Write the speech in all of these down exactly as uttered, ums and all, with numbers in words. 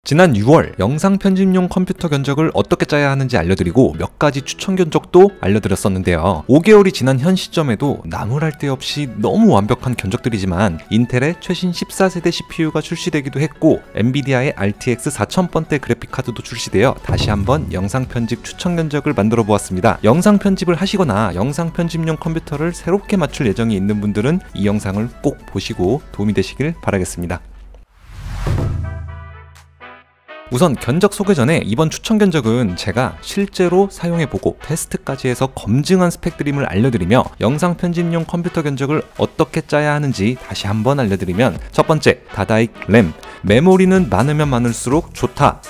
지난 유월 영상 편집용 컴퓨터 견적을 어떻게 짜야 하는지 알려드리고 몇 가지 추천 견적도 알려드렸었는데요. 오 개월이 지난 현 시점에도 나무랄 데 없이 너무 완벽한 견적들이지만 인텔의 최신 십사 세대 씨피유가 출시되기도 했고 엔비디아의 알티엑스 사천 번대 그래픽카드도 출시되어 다시 한번 영상 편집 추천 견적을 만들어 보았습니다. 영상 편집을 하시거나 영상 편집용 컴퓨터를 새롭게 맞출 예정이 있는 분들은 이 영상을 꼭 보시고 도움이 되시길 바라겠습니다. 우선 견적 소개 전에 이번 추천 견적은 제가 실제로 사용해보고 테스트까지 해서 검증한 스펙드림을 알려드리며 영상 편집용 컴퓨터 견적을 어떻게 짜야 하는지 다시 한번 알려드리면, 첫 번째, 다다익 램. 메모리는 많으면 많을수록 좋다.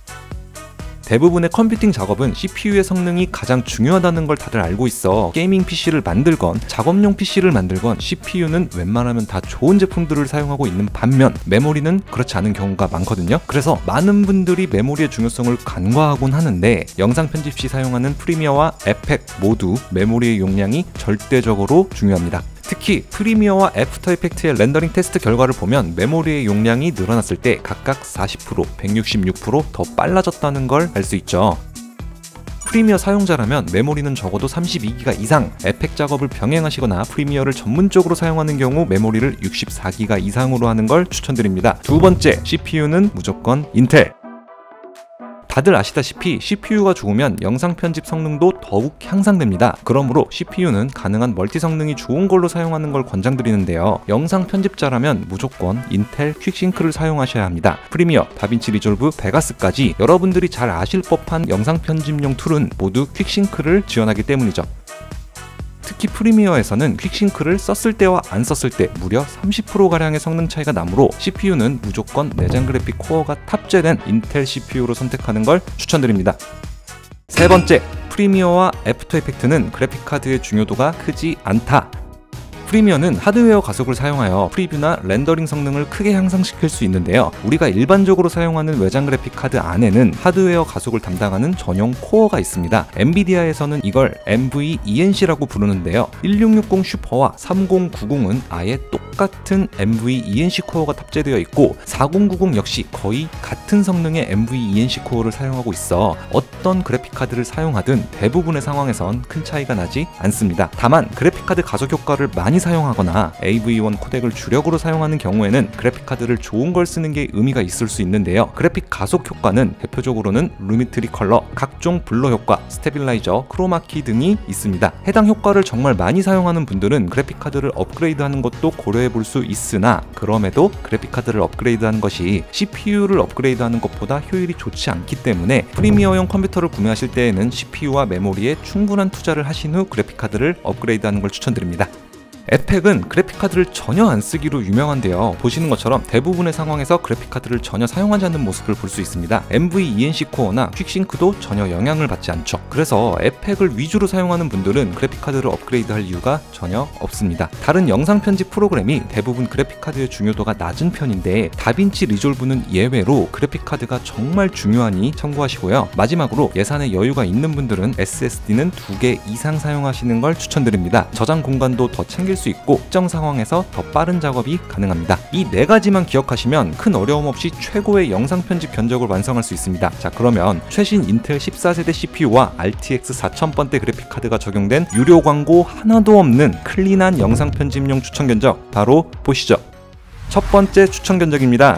대부분의 컴퓨팅 작업은 씨피유의 성능이 가장 중요하다는 걸 다들 알고 있어 게이밍 피씨를 만들건 작업용 피씨를 만들건 씨피유는 웬만하면 다 좋은 제품들을 사용하고 있는 반면 메모리는 그렇지 않은 경우가 많거든요. 그래서 많은 분들이 메모리의 중요성을 간과하곤 하는데 영상 편집 시 사용하는 프리미어와 에펙 모두 메모리의 용량이 절대적으로 중요합니다. 특히 프리미어와 애프터 이펙트의 렌더링 테스트 결과를 보면 메모리의 용량이 늘어났을 때 각각 사십 퍼센트, 백육십육 퍼센트 더 빨라졌다는 걸 알 수 있죠. 프리미어 사용자라면 메모리는 적어도 삼십이 기가 이상, 에펙 작업을 병행하시거나 프리미어를 전문적으로 사용하는 경우 메모리를 육십사 기가 이상으로 하는 걸 추천드립니다. 두 번째, 씨피유는 무조건 인텔. 다들 아시다시피 씨피유가 좋으면 영상 편집 성능도 더욱 향상됩니다. 그러므로 씨피유는 가능한 멀티 성능이 좋은 걸로 사용하는 걸 권장드리는데요. 영상 편집자라면 무조건 인텔 퀵싱크를 사용하셔야 합니다. 프리미어, 다빈치 리졸브, 베가스까지 여러분들이 잘 아실 법한 영상 편집용 툴은 모두 퀵싱크를 지원하기 때문이죠. 특히 프리미어에서는 퀵싱크를 썼을 때와 안 썼을 때 무려 삼십 퍼센트가량의 성능 차이가 나므로 씨피유는 무조건 내장 그래픽 코어가 탑재된 인텔 씨피유로 선택하는 걸 추천드립니다. 세 번째, 프리미어와 애프터 이펙트는 그래픽카드의 중요도가 크지 않다. 프리미어는 하드웨어 가속을 사용하여 프리뷰나 렌더링 성능을 크게 향상시킬 수 있는데요. 우리가 일반적으로 사용하는 외장 그래픽 카드 안에는 하드웨어 가속을 담당하는 전용 코어가 있습니다. 엔비디아에서는 이걸 엠브이이엔씨라고 부르는데요. 일육육공 슈퍼와 삼공구공은 아예 똑같은 엠브이이엔씨 코어가 탑재되어 있고 사공구공 역시 거의 같은 성능의 엠브이이엔씨 코어를 사용하고 있어 어떤 그래픽 카드를 사용하든 대부분의 상황에선 큰 차이가 나지 않습니다. 다만 그래픽 카드 가속 효과를 많이 사용하거나 에이브이 원 코덱을 주력으로 사용하는 경우에는 그래픽카드를 좋은 걸 쓰는 게 의미가 있을 수 있는데요. 그래픽 가속 효과는 대표적으로는 루미트리 컬러, 각종 블러 효과, 스테빌라이저, 크로마키 등이 있습니다. 해당 효과를 정말 많이 사용하는 분들은 그래픽카드를 업그레이드하는 것도 고려해 볼 수 있으나 그럼에도 그래픽카드를 업그레이드하는 것이 씨피유를 업그레이드하는 것보다 효율이 좋지 않기 때문에 프리미어용 컴퓨터를 구매하실 때에는 씨피유와 메모리에 충분한 투자를 하신 후 그래픽카드를 업그레이드하는 걸 추천드립니다. 에펙은 그래픽카드를 전혀 안 쓰기로 유명한데요. 보시는 것처럼 대부분의 상황에서 그래픽카드를 전혀 사용하지 않는 모습을 볼 수 있습니다. 엠브이이엔씨 코어나 퀵싱크도 전혀 영향을 받지 않죠. 그래서 에펙을 위주로 사용하는 분들은 그래픽카드를 업그레이드할 이유가 전혀 없습니다. 다른 영상 편집 프로그램이 대부분 그래픽카드의 중요도가 낮은 편인데 다빈치 리졸브는 예외로 그래픽카드가 정말 중요하니 참고하시고요. 마지막으로 예산에 여유가 있는 분들은 에스에스디는 두 개 이상 사용하시는 걸 추천드립니다. 저장 공간도 더 챙길 수 있고 특정 상황에서 더 빠른 작업이 가능합니다. 이 네 가지만 기억하시면 큰 어려움 없이 최고의 영상 편집 견적을 완성할 수 있습니다. 자, 그러면 최신 인텔 십사 세대 씨피유와 알티엑스 사천 번대 그래픽카드가 적용된 유료 광고 하나도 없는 클린한 영상 편집용 추천 견적 바로 보시죠. 첫 번째 추천 견적입니다.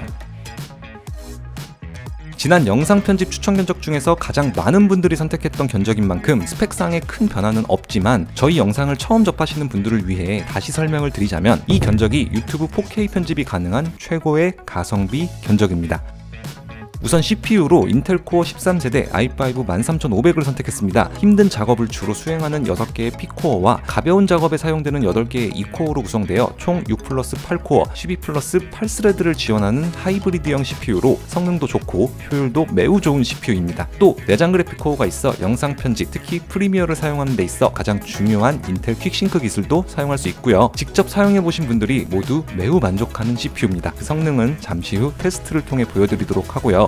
지난 영상 편집 추천 견적 중에서 가장 많은 분들이 선택했던 견적인 만큼 스펙상의 큰 변화는 없지만 저희 영상을 처음 접하시는 분들을 위해 다시 설명을 드리자면 이 견적이 유튜브 포케이 편집이 가능한 최고의 가성비 견적입니다. 우선 씨피유로 인텔 코어 십삼 세대 아이 파이브 만 삼천오백을 선택했습니다. 힘든 작업을 주로 수행하는 여섯 개의 P코어와 가벼운 작업에 사용되는 여덟 개의 E코어로 구성되어 총 육 플러스 팔 코어, 십이 플러스 팔 스레드를 지원하는 하이브리드형 씨피유로 성능도 좋고 효율도 매우 좋은 씨피유입니다. 또 내장 그래픽 코어가 있어 영상 편집, 특히 프리미어를 사용하는 데 있어 가장 중요한 인텔 퀵싱크 기술도 사용할 수 있고요. 직접 사용해보신 분들이 모두 매우 만족하는 씨피유입니다. 그 성능은 잠시 후 테스트를 통해 보여드리도록 하고요.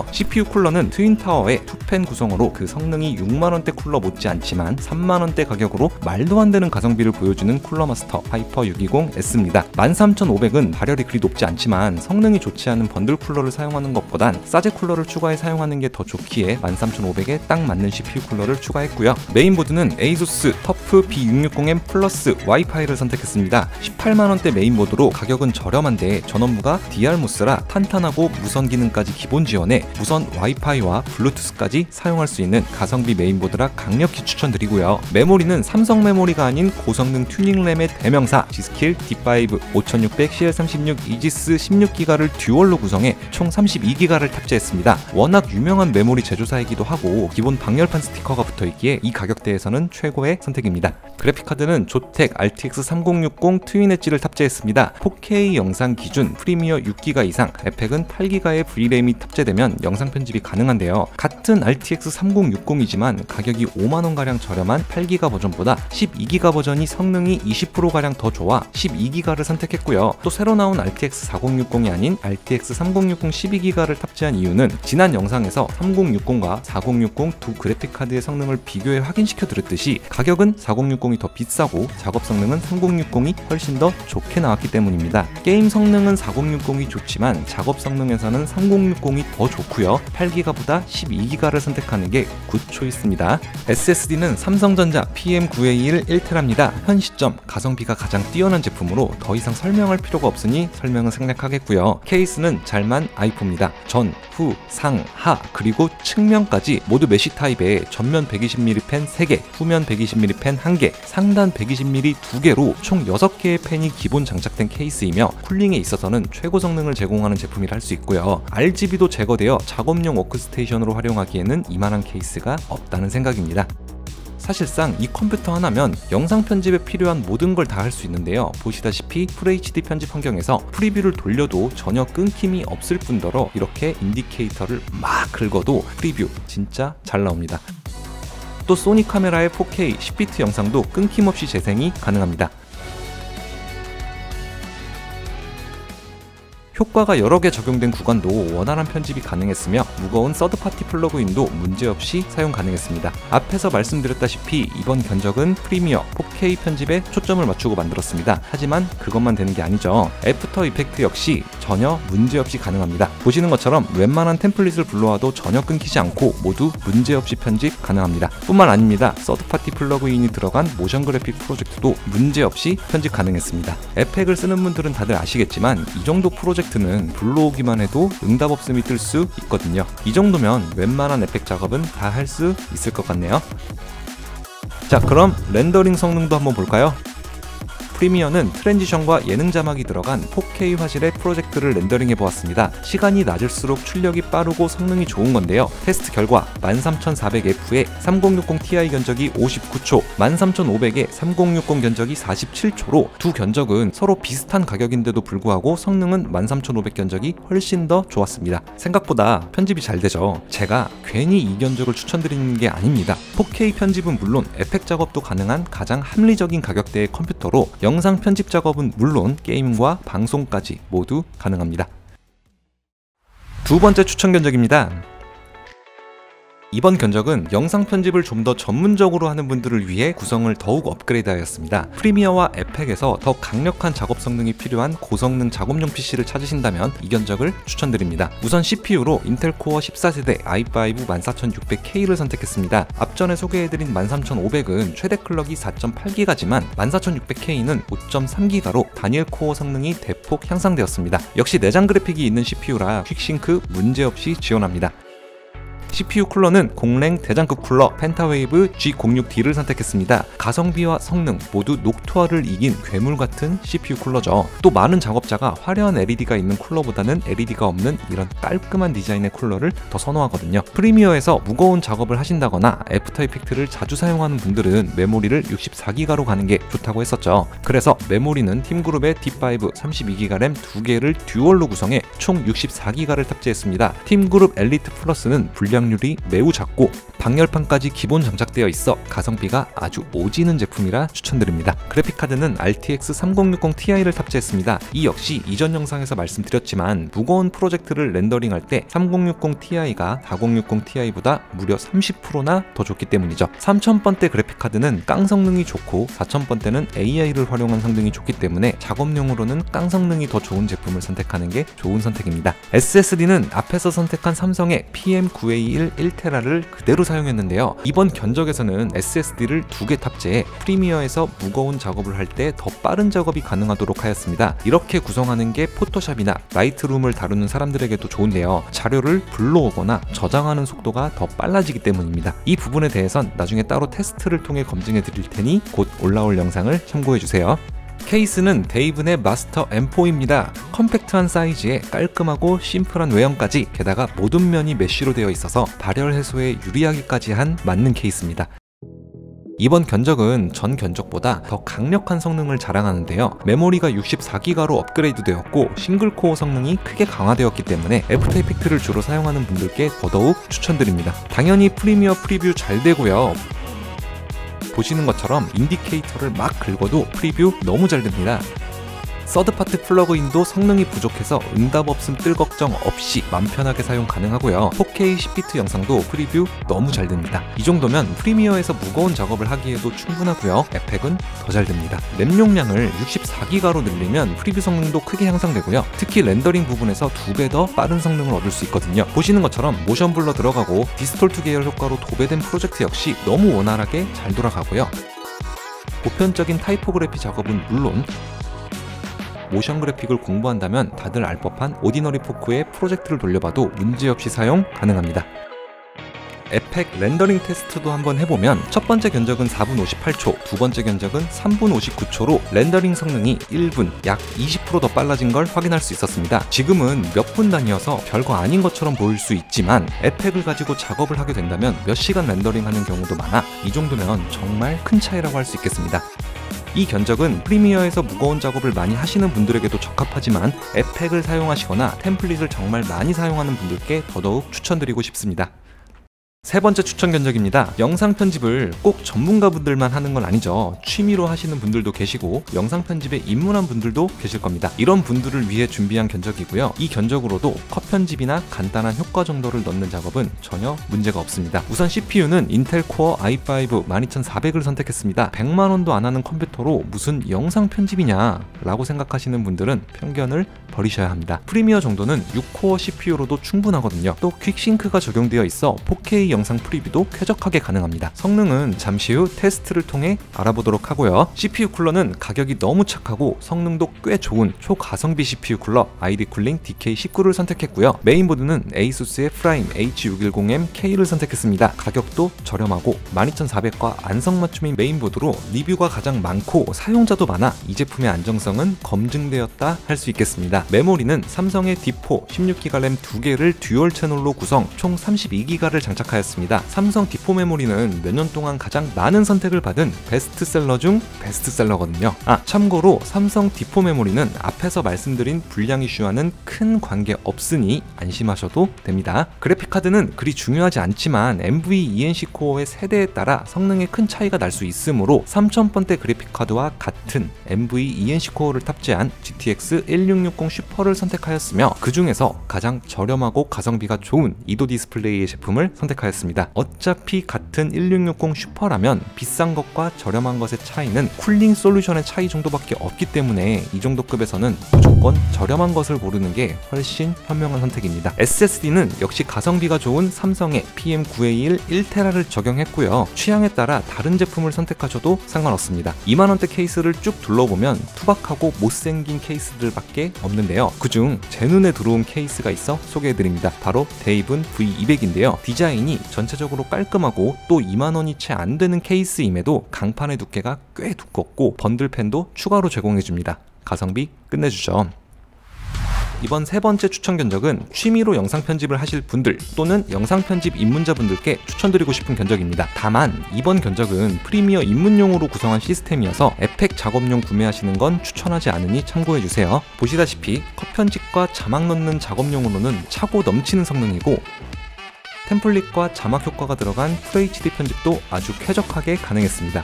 씨피유 쿨러는 트윈타워의 투팬 구성으로 그 성능이 육만 원대 쿨러 못지않지만 삼만 원대 가격으로 말도 안 되는 가성비를 보여주는 쿨러마스터 하이퍼 육백이십 에스입니다. 만 삼천오백은 발열이 그리 높지 않지만 성능이 좋지 않은 번들 쿨러를 사용하는 것보단 싸제 쿨러를 추가해 사용하는 게 더 좋기에 만 삼천오백에 딱 맞는 씨피유 쿨러를 추가했고요. 메인보드는 에이수스 터프 비 육백육십 엠 플러스 와이파이를 선택했습니다. 십팔만 원대 메인보드로 가격은 저렴한데 전원부가 디알모스라 탄탄하고 무선 기능까지 기본 지원해 무선 와이파이와 블루투스까지 사용할 수 있는 가성비 메인보드라 강력히 추천드리고요. 메모리는 삼성 메모리가 아닌 고성능 튜닝램의 대명사 지스킬 디 파이브 오천육백 씨엘 삼십육 이지스 십육 기가를 듀얼로 구성해 총 삼십이 기가를 탑재했습니다. 워낙 유명한 메모리 제조사이기도 하고 기본 방열판 스티커가 붙어있기에 이 가격대에서는 최고의 선택입니다. 그래픽카드는 조텍 알티엑스 삼공육십 트윈 엣지를 탑재했습니다. 포케이 영상 기준 프리미어 육 기가 이상, 에펙은 팔 기가의 브이램이 탑재되면 영상 편집이 가능한데요. 같은 알티엑스 삼공육십이지만 가격이 오만 원가량 저렴한 팔 기가 버전보다 십이 기가 버전이 성능이 이십 퍼센트가량 더 좋아 십이 기가를 선택했고요. 또 새로 나온 알티엑스 사공육십이 아닌 알티엑스 삼공육십 십이 기가를 탑재한 이유는 지난 영상에서 삼공육십과 사공육십 두 그래픽카드의 성능을 비교해 확인시켜 드렸듯이 가격은 사공육십이 더 비싸고 작업 성능은 삼공육십이 훨씬 더 좋게 나왔기 때문입니다. 게임 성능은 사공육십이 좋지만 작업 성능에서는 삼공육십이 더 좋고요. 팔 기가보다 십이 기가를 선택하는 게 굿 초이스입니다. 에스에스디는 삼성전자 피엠 구에이일 일 테라입니다. 현 시점 가성비가 가장 뛰어난 제품으로 더 이상 설명할 필요가 없으니 설명은 생략하겠고요. 케이스는 잘만 아이포입니다. 전, 후, 상, 하 그리고 측면까지 모두 메쉬 타입에 전면 백이십 밀리미터 펜 세 개, 후면 백이십 밀리미터 펜 한 개, 상단 백이십 밀리미터 두 개로 총 여섯 개의 펜이 기본 장착된 케이스이며 쿨링에 있어서는 최고 성능을 제공하는 제품이라 할 수 있고요. 알지비도 제거되어 작업용 워크스테이션으로 활용하기에는 이만한 케이스가 없다는 생각입니다. 사실상 이 컴퓨터 하나면 영상 편집에 필요한 모든 걸 다 할 수 있는데요. 보시다시피 풀에이치디 편집 환경에서 프리뷰를 돌려도 전혀 끊김이 없을 뿐더러 이렇게 인디케이터를 막 긁어도 프리뷰 진짜 잘 나옵니다. 또 소니 카메라의 포케이 십 비트 영상도 끊김없이 재생이 가능합니다. 효과가 여러 개 적용된 구간도 원활한 편집이 가능했으며 무거운 서드파티 플러그인도 문제없이 사용 가능했습니다. 앞에서 말씀드렸다시피 이번 견적은 프리미어 포케이 편집에 초점을 맞추고 만들었습니다. 하지만 그것만 되는 게 아니죠. 애프터 이펙트 역시 전혀 문제없이 가능합니다. 보시는 것처럼 웬만한 템플릿을 불러와도 전혀 끊기지 않고 모두 문제없이 편집 가능합니다. 뿐만 아닙니다. 서드파티 플러그인이 들어간 모션 그래픽 프로젝트도 문제없이 편집 가능했습니다. 에펙을 쓰는 분들은 다들 아시겠지만 이 정도 프로젝트 는 불러오기만 해도 응답 없음이 뜰 수 있거든요. 이 정도면 웬만한 에펙 작업은 다 할 수 있을 것 같네요. 자, 그럼 렌더링 성능도 한번 볼까요? 프리미어는 트랜지션과 예능 자막이 들어간 포케이 화질의 프로젝트를 렌더링해 보았습니다. 시간이 낮을수록 출력이 빠르고 성능이 좋은 건데요. 테스트 결과 만 삼천사백 에프에 삼공육십 티아이 견적이 오십구 초, 만 삼천오백에 삼공육십 견적이 사십칠 초로 두 견적은 서로 비슷한 가격인데도 불구하고 성능은 만 삼천오백 견적이 훨씬 더 좋았습니다. 생각보다 편집이 잘 되죠. 제가 괜히 이 견적을 추천드리는 게 아닙니다. 포케이 편집은 물론 에펙 작업도 가능한 가장 합리적인 가격대의 컴퓨터로 영상 편집 작업은 물론 게임과 방송까지 모두 가능합니다. 두 번째 추천 견적입니다. 이번 견적은 영상 편집을 좀 더 전문적으로 하는 분들을 위해 구성을 더욱 업그레이드하였습니다. 프리미어와 에펙에서 더 강력한 작업 성능이 필요한 고성능 작업용 피시를 찾으신다면 이 견적을 추천드립니다. 우선 씨피유로 인텔 코어 십사 세대 아이 파이브 만사천육백 케이를 선택했습니다. 앞전에 소개해드린 만 삼천오백은 최대 클럭이 사 점 팔 기가지만 만사천육백 케이는 오 점 삼 기가로 다니엘 코어 성능이 대폭 향상되었습니다. 역시 내장 그래픽이 있는 씨피유라 퀵싱크 문제없이 지원합니다. 씨피유 쿨러는 공랭 대장급 쿨러 펜타웨이브 지 공육 디를 선택했습니다. 가성비와 성능 모두 녹투화를 이긴 괴물 같은 씨피유 쿨러죠. 또 많은 작업자가 화려한 엘이디가 있는 쿨러보다는 엘이디가 없는 이런 깔끔한 디자인의 쿨러를 더 선호하거든요. 프리미어에서 무거운 작업을 하신다거나 애프터 이펙트를 자주 사용하는 분들은 메모리를 육십사 기가로 가는 게 좋다고 했었죠. 그래서 메모리는 팀그룹의 디 파이브 삼십이 기가 램 두 개를 듀얼로 구성해 총 육십사 기가를 탑재했습니다. 팀그룹 엘리트 플러스는 분량 율이 매우 작고 방열판까지 기본 장착되어 있어 가성비가 아주 오지는 제품이라 추천드립니다. 그래픽카드는 알티엑스 삼공육공 티아이를 탑재했습니다. 이 역시 이전 영상에서 말씀드렸지만 무거운 프로젝트를 렌더링할 때 삼공육공 티아이가 사공육공 티아이보다 무려 삼십 퍼센트나 더 좋기 때문이죠. 삼천 번대 그래픽카드는 깡 성능이 좋고 사천 번대는 에이아이를 활용한 성능이 좋기 때문에 작업용으로는 깡 성능이 더 좋은 제품을 선택하는 게 좋은 선택입니다. 에스에스디는 앞에서 선택한 삼성의 피엠 구에이일 일 테라를 그대로 사용했는데요. 이번 견적에서는 에스에스디를 두 개 탑재해 프리미어에서 무거운 작업을 할 때 더 빠른 작업이 가능하도록 하였습니다. 이렇게 구성하는 게 포토샵이나 라이트룸을 다루는 사람들에게도 좋은데요. 자료를 불러오거나 저장하는 속도가 더 빨라지기 때문입니다. 이 부분에 대해선 나중에 따로 테스트를 통해 검증해 드릴 테니 곧 올라올 영상을 참고해 주세요. 케이스는 데이븐의 마스터 엠 포입니다. 컴팩트한 사이즈에 깔끔하고 심플한 외형까지, 게다가 모든 면이 메쉬로 되어 있어서 발열 해소에 유리하기까지 한 맞는 케이스입니다. 이번 견적은 전 견적보다 더 강력한 성능을 자랑하는데요. 메모리가 육십사 기가로 업그레이드 되었고 싱글코어 성능이 크게 강화되었기 때문에 에프터 이펙트를 주로 사용하는 분들께 더더욱 추천드립니다. 당연히 프리미어 프리뷰 잘 되고요. 보시는 것처럼 인디케이터를 막 긁어도 프리뷰 너무 잘 됩니다. 서드파트 플러그인도 성능이 부족해서 응답 없음 뜰 걱정 없이 맘 편하게 사용 가능하고요. 포케이 십 비트 영상도 프리뷰 너무 잘 됩니다. 이 정도면 프리미어에서 무거운 작업을 하기에도 충분하고요. 에펙은 더 잘 됩니다. 램 용량을 육십사 기가로 늘리면 프리뷰 성능도 크게 향상되고요. 특히 렌더링 부분에서 두 배 더 빠른 성능을 얻을 수 있거든요. 보시는 것처럼 모션 블러 들어가고 디스톨트 계열 효과로 도배된 프로젝트 역시 너무 원활하게 잘 돌아가고요. 보편적인 타이포그래피 작업은 물론 모션 그래픽을 공부한다면 다들 알 법한 오디너리 포크에 프로젝트를 돌려봐도 문제없이 사용 가능합니다. 에펙 렌더링 테스트도 한번 해보면 첫 번째 견적은 사 분 오십팔 초, 두 번째 견적은 삼 분 오십구 초로 렌더링 성능이 일 분, 약 이십 퍼센트 더 빨라진 걸 확인할 수 있었습니다. 지금은 몇 분 단위여서 별거 아닌 것처럼 보일 수 있지만 에펙을 가지고 작업을 하게 된다면 몇 시간 렌더링 하는 경우도 많아 이 정도면 정말 큰 차이라고 할 수 있겠습니다. 이 견적은 프리미어에서 무거운 작업을 많이 하시는 분들에게도 적합하지만 에펙을 사용하시거나 템플릿을 정말 많이 사용하는 분들께 더더욱 추천드리고 싶습니다. 세 번째 추천 견적입니다. 영상 편집을 꼭 전문가분들만 하는 건 아니죠. 취미로 하시는 분들도 계시고 영상 편집에 입문한 분들도 계실 겁니다. 이런 분들을 위해 준비한 견적이고요. 이 견적으로도 컷 편집이나 간단한 효과 정도를 넣는 작업은 전혀 문제가 없습니다. 우선 씨피유는 인텔 코어 아이 파이브 만 이천사백을 선택했습니다. 백만 원도 안 하는 컴퓨터로 무슨 영상 편집이냐 라고 생각하시는 분들은 편견을 버리셔야 합니다. 프리미어 정도는 육 코어 씨피유로도 충분하거든요. 또 퀵싱크가 적용되어 있어 포케이 영상 프리뷰도 쾌적하게 가능합니다. 성능은 잠시 후 테스트를 통해 알아보도록 하고요. 씨피유 쿨러는 가격이 너무 착하고 성능도 꽤 좋은 초가성비 씨피유 쿨러 아이디 쿨링 디케이 십구를 선택했고요. 메인보드는 에이수스의 프라임 에이치 육백십 엠 케이를 선택했습니다. 가격도 저렴하고 만 이천사백과 안성맞춤인 메인보드로 리뷰가 가장 많고 사용자도 많아 이 제품의 안정성은 검증되었다 할 수 있겠습니다. 메모리는 삼성의 디 포 십육 기가 램 두 개를 듀얼 채널로 구성 총 삼십이 기가를 장착하였습니다. 삼성 디 포 메모리는 몇 년 동안 가장 많은 선택을 받은 베스트셀러 중 베스트셀러거든요. 아, 참고로 삼성 디 포 메모리는 앞에서 말씀드린 불량 이슈와는 큰 관계 없으니 안심하셔도 됩니다. 그래픽카드는 그리 중요하지 않지만 엠브이 이엔씨 코어의 세대에 따라 성능에 큰 차이가 날 수 있으므로 삼천 번대 그래픽카드와 같은 엠브이 이엔씨 코어를 탑재한 지티엑스 천육백육십 슈퍼를 선택하였으며 그 중에서 가장 저렴하고 가성비가 좋은 이도 디스플레이의 제품을 선택하였습니다. 어차피 같은 천육백육십 슈퍼라면 비싼 것과 저렴한 것의 차이는 쿨링 솔루션의 차이 정도밖에 없기 때문에 이 정도 급에서는 무조건 저렴한 것을 고르는 게 훨씬 현명한 선택입니다. 에스에스디는 역시 가성비가 좋은 삼성의 피엠 구에이일 일 테라를 적용했고요. 취향에 따라 다른 제품을 선택하셔도 상관없습니다. 이만 원대 케이스를 쭉 둘러보면 투박하고 못생긴 케이스들밖에 없는데요. 그중 제 눈에 들어온 케이스가 있어 소개해드립니다. 바로 데이븐 브이 이백인데요. 디자인이 전체적으로 깔끔하고 또 이만 원이 채 안 되는 케이스임에도 강판의 두께가 꽤 두껍고 번들펜도 추가로 제공해줍니다. 가성비 끝내주죠. 이번 세 번째 추천 견적은 취미로 영상 편집을 하실 분들 또는 영상 편집 입문자분들께 추천드리고 싶은 견적입니다. 다만 이번 견적은 프리미어 입문용으로 구성한 시스템이어서 에펙 작업용 구매하시는 건 추천하지 않으니 참고해주세요. 보시다시피 컷 편집과 자막 넣는 작업용으로는 차고 넘치는 성능이고 템플릿과 자막 효과가 들어간 풀에이치디 편집도 아주 쾌적하게 가능했습니다.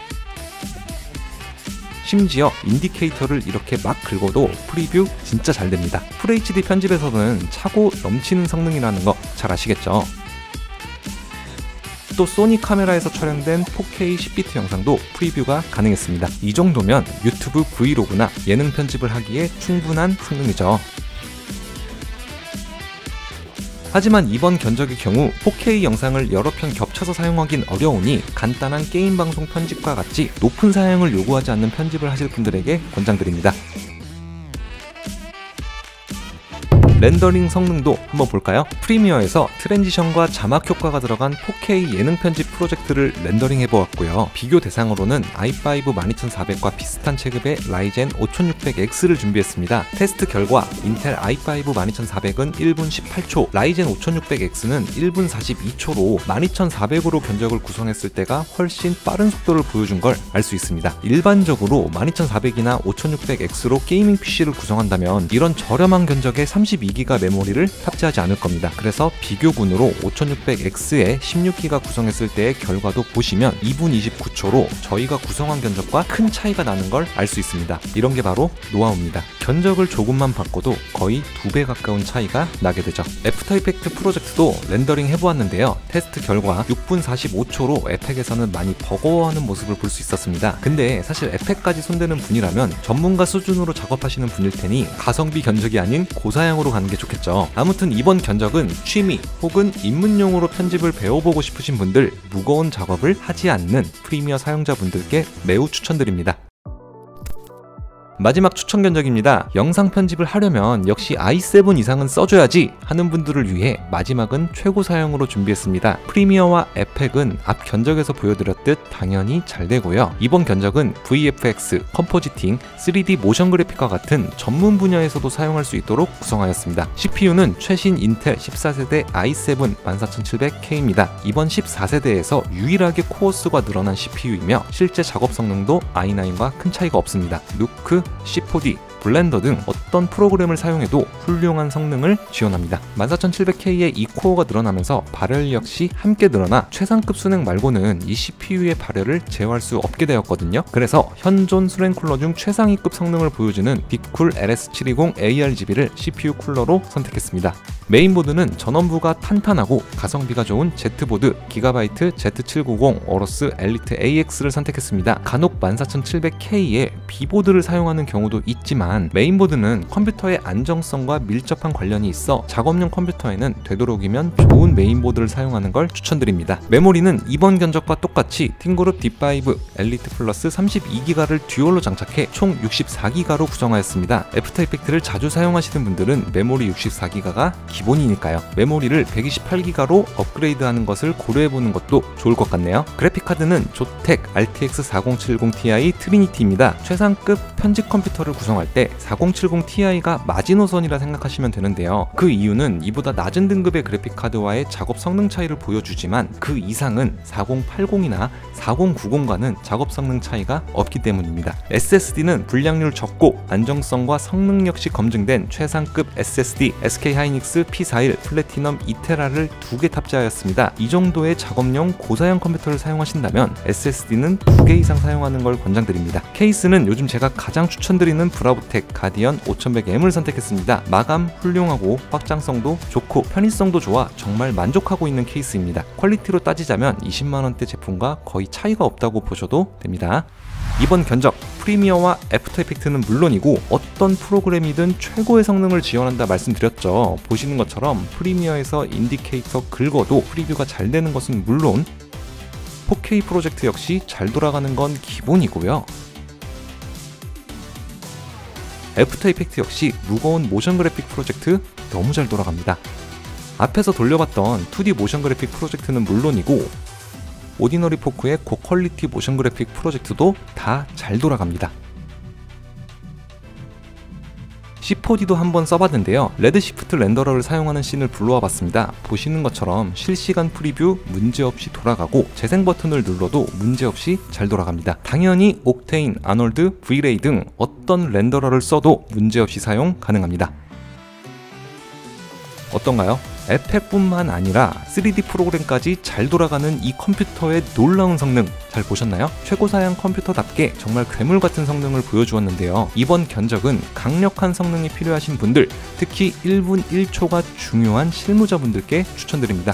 심지어 인디케이터를 이렇게 막 긁어도 프리뷰 진짜 잘 됩니다. 풀에이치디 편집에서는 차고 넘치는 성능이라는 거 잘 아시겠죠? 또 소니 카메라에서 촬영된 포케이 십 비트 영상도 프리뷰가 가능했습니다. 이 정도면 유튜브 브이로그나 예능 편집을 하기에 충분한 성능이죠. 하지만 이번 견적의 경우 포케이 영상을 여러 편 겹쳐서 사용하긴 어려우니 간단한 게임 방송 편집과 같이 높은 사양을 요구하지 않는 편집을 하실 분들에게 권장드립니다. 렌더링 성능도 한번 볼까요? 프리미어에서 트랜지션과 자막 효과가 들어간 포케이 예능 편집 프로젝트를 렌더링 해보았고요. 비교 대상으로는 아이 파이브 일 이천사백과 비슷한 체급의 라이젠 오천육백 엑스를 준비했습니다. 테스트 결과 인텔 아이 파이브 일 이천사백은 일 분 십팔 초, 라이젠 오천육백 엑스는 일 분 사십이 초로 일 이천사백으로 견적을 구성했을 때가 훨씬 빠른 속도를 보여준 걸 알 수 있습니다. 일반적으로 일 이천사백이나 오천육백 엑스로 게이밍 피시를 구성한다면 이런 저렴한 견적의 삼십이 기가 메모리를 탑재하지 않을 겁니다. 그래서 비교군으로 오천육백 엑스에 십육 기가 구성했을 때의 결과도 보시면 이 분 이십구 초로 저희가 구성한 견적과 큰 차이가 나는 걸 알 수 있습니다. 이런 게 바로 노하우입니다. 견적을 조금만 바꿔도 거의 두 배 가까운 차이가 나게 되죠. 애프터 이펙트 프로젝트도 렌더링 해보았는데요. 테스트 결과 육 분 사십오 초로 에펙에서는 많이 버거워하는 모습을 볼 수 있었습니다. 근데 사실 에펙까지 손대는 분이라면 전문가 수준으로 작업하시는 분일 테니 가성비 견적이 아닌 고사양으로 가는 게 좋겠죠. 아무튼 이번 견적은 취미 혹은 입문용으로 편집을 배워보고 싶으신 분들, 무거운 작업을 하지 않는 프리미어 사용자분들께 매우 추천드립니다. 마지막 추천 견적입니다. 영상 편집을 하려면 역시 아이 세븐 이상은 써줘야지 하는 분들을 위해 마지막은 최고 사양으로 준비했습니다. 프리미어와 에펙은 앞 견적에서 보여드렸듯 당연히 잘 되고요. 이번 견적은 브이에프엑스, 컴포지팅, 쓰리디 모션 그래픽과 같은 전문 분야에서도 사용할 수 있도록 구성하였습니다. 씨피유는 최신 인텔 십사 세대 아이 세븐 일사칠백 케이입니다. 이번 십사 세대에서 유일하게 코어 수가 늘어난 씨피유이며 실제 작업 성능도 아이 나인과 큰 차이가 없습니다. 누크, 씨 오 디, 블렌더 등 어떤 프로그램을 사용해도 훌륭한 성능을 지원합니다. 일사칠백 케이의 이 코어가 늘어나면서 발열 역시 함께 늘어나 최상급 순행 말고는 이 씨피유의 발열을 제어할 수 없게 되었거든요. 그래서 현존 수냉 쿨러 중 최상위급 성능을 보여주는 빅쿨 엘에스 칠백이십 에이알지비를 씨피유 쿨러로 선택했습니다. 메인보드는 전원부가 탄탄하고 가성비가 좋은 Z보드 기가바이트 제트 칠백구십 어로스 엘리트 에이엑스를 선택했습니다. 간혹 일사칠백 케이의 B보드를 사용하는 경우도 있지만 메인보드는 컴퓨터의 안정성과 밀접한 관련이 있어 작업용 컴퓨터에는 되도록이면 좋은 메인보드를 사용하는 걸 추천드립니다. 메모리는 이번 견적과 똑같이 팅그룹 디 파이브 엘리트 플러스 삼십이 기가를 듀얼로 장착해 총 육십사 기가로 구성하였습니다. 애프터 이펙트를 자주 사용하시는 분들은 메모리 육십사 기가가 기본이니까요. 메모리를 백이십팔 기가로 업그레이드하는 것을 고려해보는 것도 좋을 것 같네요. 그래픽카드는 조텍 알티엑스 사공칠공 티아이 트리니티입니다. 최상급 편집 컴퓨터를 구성할 때 사공칠공 티아이가 마지노선이라 생각하시면 되는데요. 그 이유는 이보다 낮은 등급의 그래픽카드와의 작업 성능 차이를 보여주지만 그 이상은 사공팔공이나 사공구십과는 작업 성능 차이가 없기 때문입니다. 에스에스디는 불량률 적고 안정성과 성능 역시 검증된 최상급 에스에스디 에스케이 하이닉스 피 사십일 플래티넘 이 테라를 두 개 탑재하였습니다. 이 정도의 작업용 고사양 컴퓨터를 사용하신다면 에스에스디는 두 개 이상 사용하는 걸 권장드립니다. 케이스는 요즘 제가 가장 추천드리는 브라보텍 가디언 오천백 엠을 선택했습니다. 마감 훌륭하고 확장성도 좋고 편의성도 좋아 정말 만족하고 있는 케이스입니다. 퀄리티로 따지자면 이십만 원대 제품과 거의 차이가 없다고 보셔도 됩니다. 이번 견적, 프리미어와 애프터 이펙트는 물론이고 어떤 프로그램이든 최고의 성능을 지원한다 말씀드렸죠. 보시는 것처럼 프리미어에서 인디케이터 긁어도 프리뷰가 잘 되는 것은 물론 포케이 프로젝트 역시 잘 돌아가는 건 기본이고요. 애프터 이펙트 역시 무거운 모션 그래픽 프로젝트 너무 잘 돌아갑니다. 앞에서 돌려봤던 투디 모션 그래픽 프로젝트는 물론이고 오디너리 포크의 고퀄리티 모션 그래픽 프로젝트도 다 잘 돌아갑니다. 씨 오 디도 한번 써봤는데요. 레드시프트 렌더러를 사용하는 씬을 불러와 봤습니다. 보시는 것처럼 실시간 프리뷰 문제없이 돌아가고 재생 버튼을 눌러도 문제없이 잘 돌아갑니다. 당연히 옥테인, 아놀드, 브이레이 등 어떤 렌더러를 써도 문제없이 사용 가능합니다. 어떤가요? 에펙뿐만 아니라 쓰리디 프로그램까지 잘 돌아가는 이 컴퓨터의 놀라운 성능 잘 보셨나요? 최고 사양 컴퓨터답게 정말 괴물 같은 성능을 보여주었는데요. 이번 견적은 강력한 성능이 필요하신 분들, 특히 일 분 일 초가 중요한 실무자분들께 추천드립니다.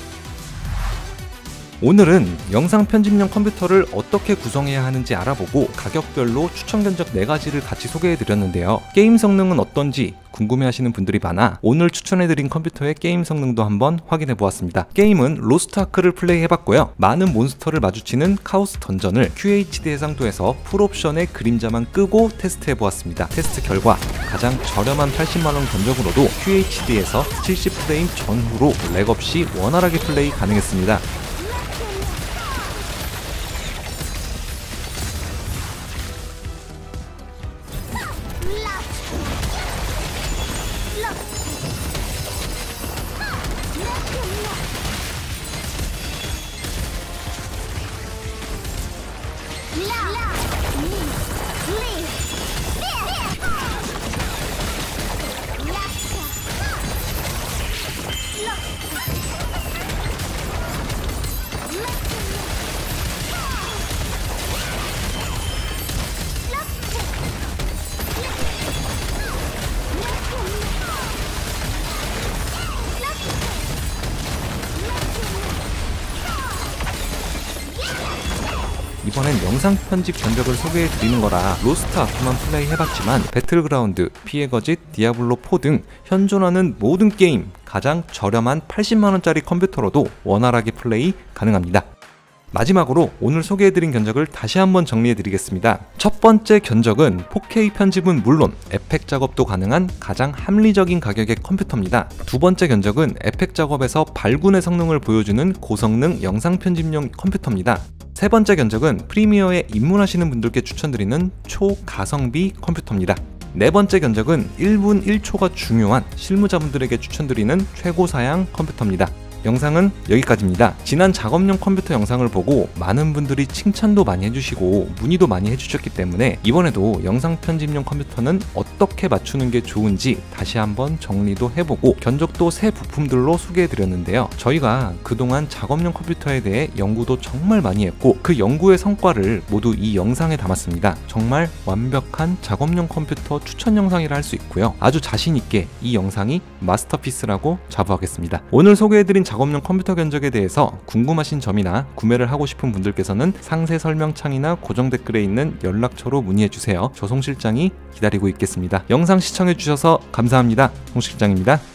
오늘은 영상 편집용 컴퓨터를 어떻게 구성해야 하는지 알아보고 가격별로 추천 견적 네 가지를 같이 소개해드렸는데요. 게임 성능은 어떤지 궁금해하시는 분들이 많아 오늘 추천해드린 컴퓨터의 게임 성능도 한번 확인해보았습니다. 게임은 로스트 아크를 플레이해봤고요. 많은 몬스터를 마주치는 카오스 던전을 큐에이치디 해상도에서 풀옵션의 그림자만 끄고 테스트해보았습니다. 테스트 결과 가장 저렴한 팔십만 원 견적으로도 큐에이치디에서 칠십 프레임 전후로 렉 없이 원활하게 플레이 가능했습니다. 이번엔 영상 편집 견적을 소개해드리는 거라 로스트 아크만 플레이해봤지만 배틀그라운드, 피해 거짓, 디아블로 사 등 현존하는 모든 게임 가장 저렴한 팔십만 원짜리 컴퓨터로도 원활하게 플레이 가능합니다. 마지막으로 오늘 소개해드린 견적을 다시 한번 정리해드리겠습니다. 첫 번째 견적은 포케이 편집은 물론 에펙 작업도 가능한 가장 합리적인 가격의 컴퓨터입니다. 두 번째 견적은 에펙 작업에서 발군의 성능을 보여주는 고성능 영상 편집용 컴퓨터입니다. 세 번째 견적은 프리미어에 입문하시는 분들께 추천드리는 초가성비 컴퓨터입니다. 네 번째 견적은 일 분 일 초가 중요한 실무자분들에게 추천드리는 최고 사양 컴퓨터입니다. 영상은 여기까지입니다. 지난 작업용 컴퓨터 영상을 보고 많은 분들이 칭찬도 많이 해주시고 문의도 많이 해주셨기 때문에 이번에도 영상 편집용 컴퓨터는 어떻게 맞추는 게 좋은지 다시 한번 정리도 해보고 견적도 새 부품들로 소개해드렸는데요. 저희가 그동안 작업용 컴퓨터에 대해 연구도 정말 많이 했고 그 연구의 성과를 모두 이 영상에 담았습니다. 정말 완벽한 작업용 컴퓨터 추천 영상이라 할 수 있고요. 아주 자신있게 이 영상이 마스터피스라고 자부하겠습니다. 오늘 소개해드린 작업용 컴퓨터 견적에 대해서 궁금하신 점이나 구매를 하고 싶은 분들께서는 상세 설명창이나 고정 댓글에 있는 연락처로 문의해주세요. 저 송 실장이 기다리고 있겠습니다. 영상 시청해주셔서 감사합니다. 송 실장입니다.